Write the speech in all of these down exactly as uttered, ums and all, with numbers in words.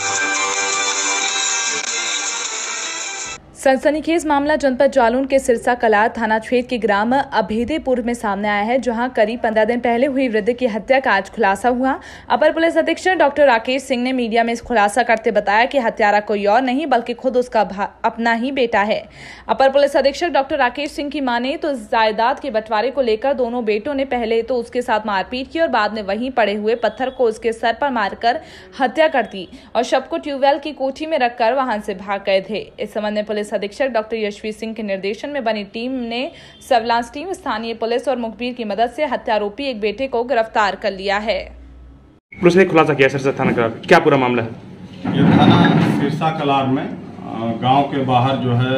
सनसनीखेज मामला जनपद जालौन के सिरसा कलार थाना क्षेत्र के ग्राम अभेदेपुर में सामने आया है, जहां करीब पंद्रह दिन पहले हुई वृद्ध की हत्या का आज खुलासा हुआ। अपर पुलिस अधीक्षक डॉक्टर राकेश सिंह ने मीडिया में इस खुलासा करते बताया कि हत्यारा कोई और नहीं बल्कि खुद उसका अपना ही बेटा है। अपर पुलिस अधीक्षक डॉक्टर राकेश सिंह की माने तो जायदाद के बंटवारे को लेकर दोनों बेटों ने पहले तो उसके साथ मारपीट की और बाद में वहीं पड़े हुए पत्थर को उसके सर पर मारकर हत्या कर दी और शव को ट्यूबवेल की कोठी में रखकर वहां से भाग गए थे। इस संबंध में पुलिस अधीक्षक डॉक्टर यशवी सिंह के निर्देशन में बनी टीम ने सर्विलांस टीम, स्थानीय पुलिस और मुखबिर की मदद से हत्यारोपी एक बेटे को गिरफ्तार कर लिया है। पुलिस ने खुलासा किया सिरसा थाना का, क्या पूरा मामला है? ये थाना सिरसा कलार में गांव के बाहर जो है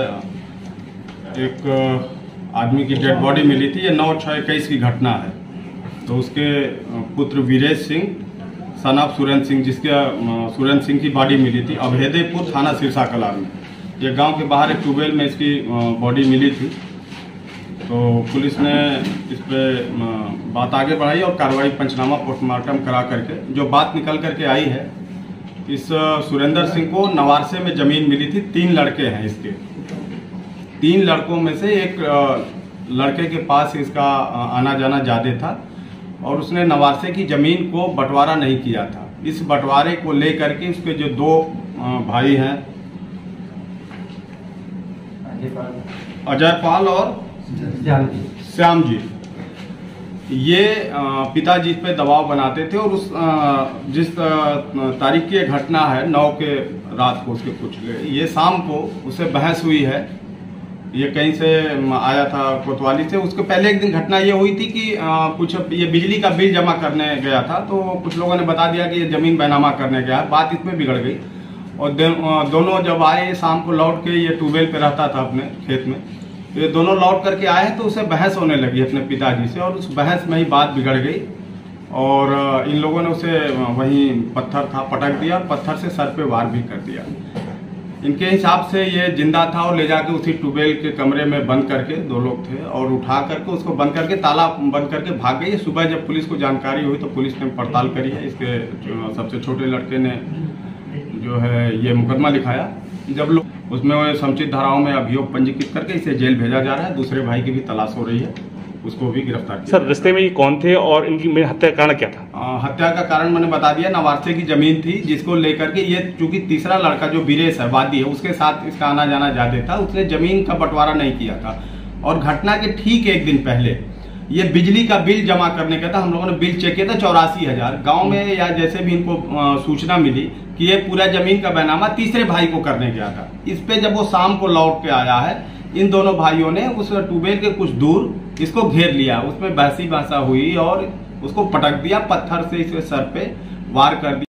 एक आदमी की डेड बॉडी मिली थी। ये नौ छः इक्कीस की घटना है। तो उसके पुत्र वीरेश सिंह सन ऑफ सुरेंद्र सिंह, जिसके सुरेंद्र सिंह की बॉडी मिली थी अभेदेपुर थाना सिरसा कलार में। ये गांव के बाहर एक ट्यूबवेल में इसकी बॉडी मिली थी। तो पुलिस ने इस पे बात आगे बढ़ाई और कार्रवाई पंचनामा पोस्टमार्टम करा करके जो बात निकल करके आई है, इस सुरेंद्र सिंह को नवारसे में जमीन मिली थी। तीन लड़के हैं इसके, तीन लड़कों में से एक लड़के के पास इसका आना जाना ज्यादा था और उसने नवारसे की जमीन को बंटवारा नहीं किया था। इस बंटवारे को लेकर के उसके जो दो भाई हैं अजय पाल और श्याम जी, ये पिताजी पे दबाव बनाते थे और उस जिस तारीख की घटना है नौ के रात को उसके कुछ ये शाम को उससे बहस हुई है। ये कहीं से आया था कोतवाली से। उसके पहले एक दिन घटना ये हुई थी कि कुछ ये बिजली का बिल जमा करने गया था, तो कुछ लोगों ने बता दिया कि ये जमीन बैनामा करने गया है। बात इसमें बिगड़ गई और दोनों जब आए शाम को लौट के, ये ट्यूबवेल पे रहता था अपने खेत में, तो ये दोनों लौट करके आए तो उसे बहस होने लगी अपने पिताजी से और उस बहस में ही बात बिगड़ गई और इन लोगों ने उसे वहीं पत्थर था पटक दिया और पत्थर से सर पे वार भी कर दिया। इनके हिसाब से ये जिंदा था और ले जाके उसी ट्यूबवेल के कमरे में बंद करके, दो लोग थे, और उठा करके उसको बंद करके ताला बंद करके भाग गई। सुबह जब पुलिस को जानकारी हुई तो पुलिस ने पड़ताल करी है। इसके सबसे छोटे लड़के ने जो है ये मुकदमा लिखाया। जब लोग उसमें समुचित धाराओं में अभियोग पंजीकृत करके इसे जेल भेजा जा रहा है। दूसरे भाई की भी तलाश हो रही है, उसको भी गिरफ्तार किया। सर, रिश्ते में ये कौन थे और इनकी हत्या का कारण क्या था? आ, हत्या का कारण मैंने बता दिया, नवारसे की जमीन थी जिसको लेकर के ये, चूंकि तीसरा लड़का जो वीरेश है वादी है, उसके साथ इसका आना जाना ज्यादा था, उसने जमीन का बंटवारा नहीं किया था। और घटना के ठीक एक दिन पहले ये बिजली का बिल जमा करने का था। हम लोगों ने बिल चेक किया था चौरासी हजार गाँव में, या जैसे भी इनको सूचना मिली कि ये पूरा जमीन का बैनामा तीसरे भाई को करने गया था। इस पे जब वो शाम को लौट के आया है, इन दोनों भाइयों ने उस ट्यूबवेल के कुछ दूर इसको घेर लिया, उसमें बहसी बहसा हुई और उसको पटक दिया, पत्थर से इसके सर पे वार कर दिया।